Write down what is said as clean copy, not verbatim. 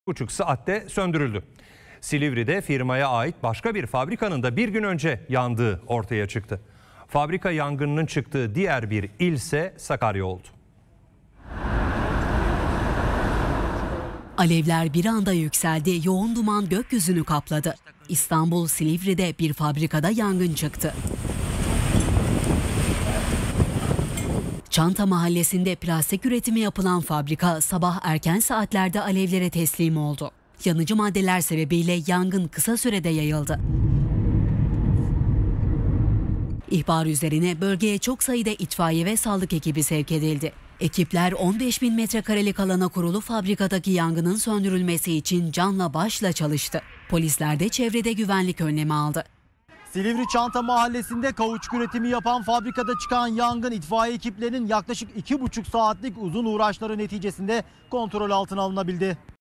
buçuk saatte söndürüldü. Silivri'de firmaya ait başka bir fabrikanın da bir gün önce yandığı ortaya çıktı. Fabrika yangınının çıktığı diğer bir il ise Sakarya oldu. Alevler bir anda yükseldi, yoğun duman gökyüzünü kapladı. İstanbul Silivri'de bir fabrikada yangın çıktı. Çanta Mahallesi'nde plastik üretimi yapılan fabrika sabah erken saatlerde alevlere teslim oldu. Yanıcı maddeler sebebiyle yangın kısa sürede yayıldı. İhbar üzerine bölgeye çok sayıda itfaiye ve sağlık ekibi sevk edildi. Ekipler 15.000 metrekarelik alana kurulu fabrikadaki yangının söndürülmesi için canla başla çalıştı. Polisler de çevrede güvenlik önlemi aldı. Silivri Çanta Mahallesi'nde kauçuk üretimi yapan fabrikada çıkan yangın itfaiye ekiplerinin yaklaşık 2,5 saatlik uzun uğraşları neticesinde kontrol altına alınabildi.